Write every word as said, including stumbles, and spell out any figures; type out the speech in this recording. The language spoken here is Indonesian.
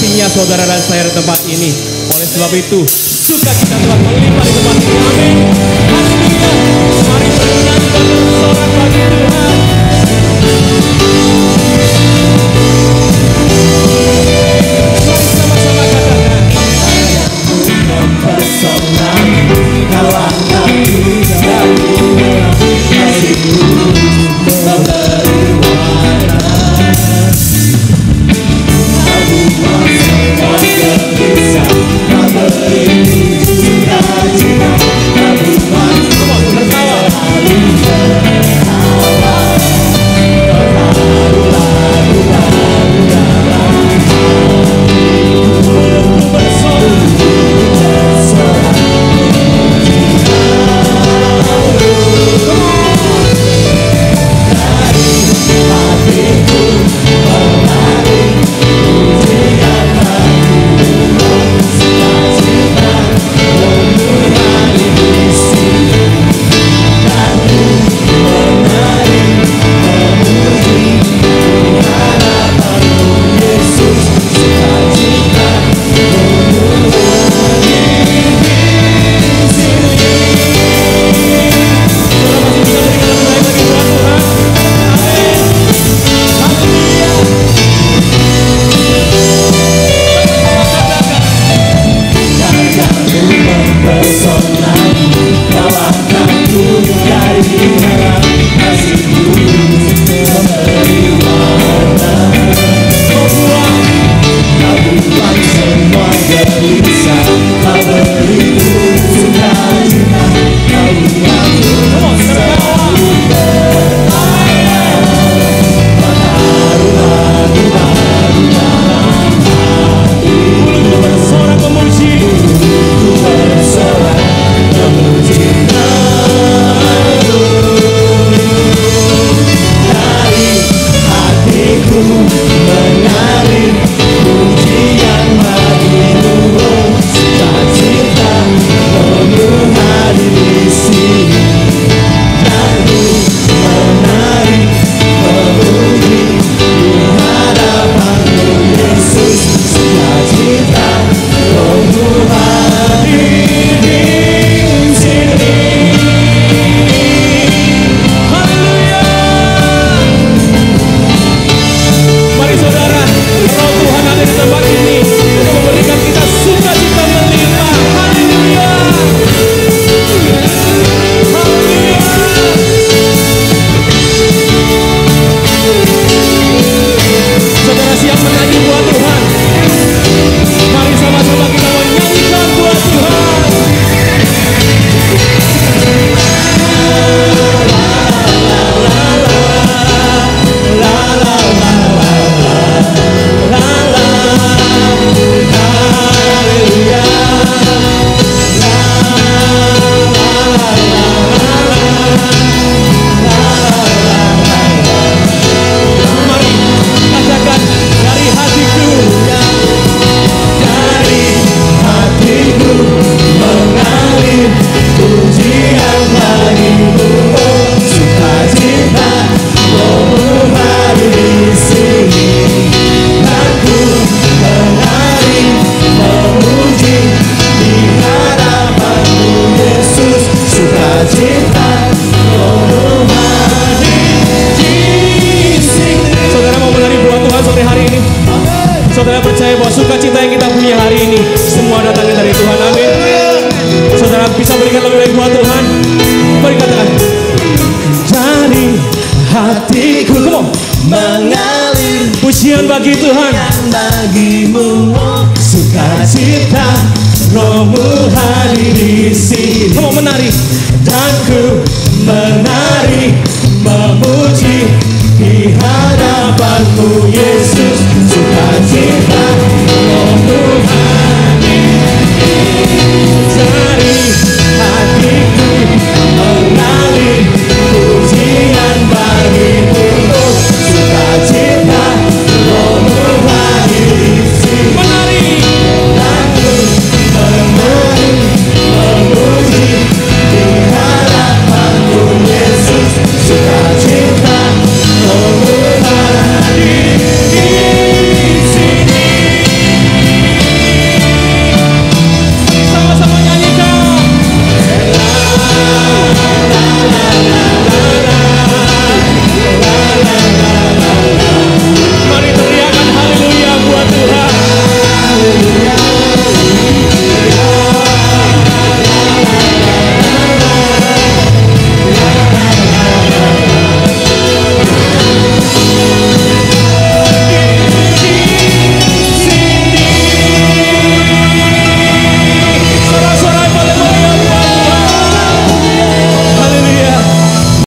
hatinya saudara dan saya di tempat ini. Oleh sebab itu, sukacita telah melimpah di tempat ini. Amin. Haleluya. Mari bernyanyi dan bersorak bagi Tuhan. Mari sama-sama katakan. Mempesona, kau angkatku dari kasihmu memberi warna. Kau buang semua gelisah, kau beri sukacita. Kau buang semua tertawa, tertawa. Berharu lagu lagu dalam hatiku bersorak. Saudara percaya bahwa sukacita yang kita punya hari ini semua datangnya dari Tuhan. Amin. Saudara bisa berikan lebih baik buat Tuhan. Mari katakan. Dari hatiku, come on, mengalir pujian bagi Tuhan. Bagimu sukacita, Rohmu hadir di sini. Come on, menari dan ku menari memuji di hadapanmu Yesus.